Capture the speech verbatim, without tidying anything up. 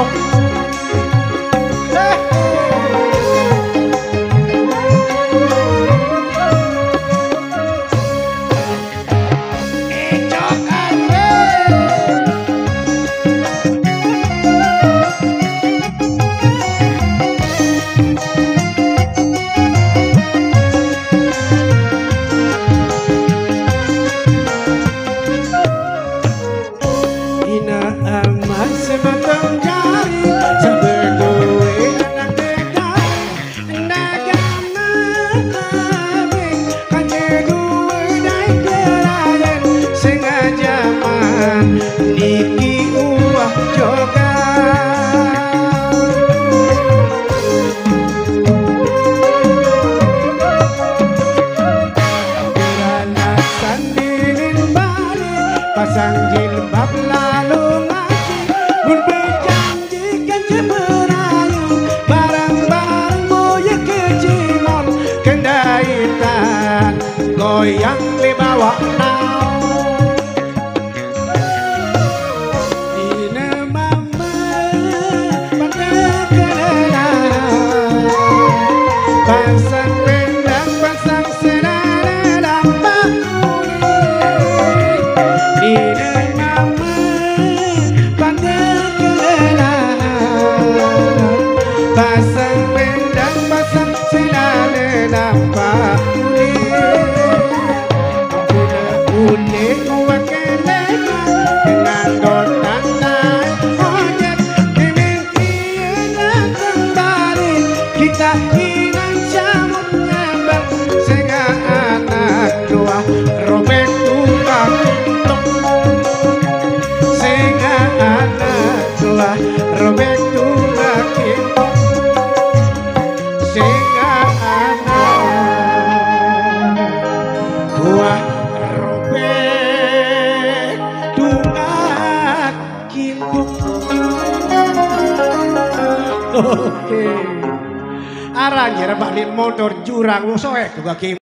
Niki uwah joga Kirana sandilin balik pasang jilbab lalu ngaji pun berjanjikan cemerayu barang-barang moya kecimon kendaitan goyang dibawa pasang pendang, pasang senada dampak kuning di mama pada kenalan pasang pendang, pasang senada dampak kuning kuning wakelena dengan dotan naik ojek dimimpikan kembali kita robek tukang tok sehingga anak tua robek tukang tok sehingga anak tua robek tukang tok. Oke arang ya balin motor jurang soek juga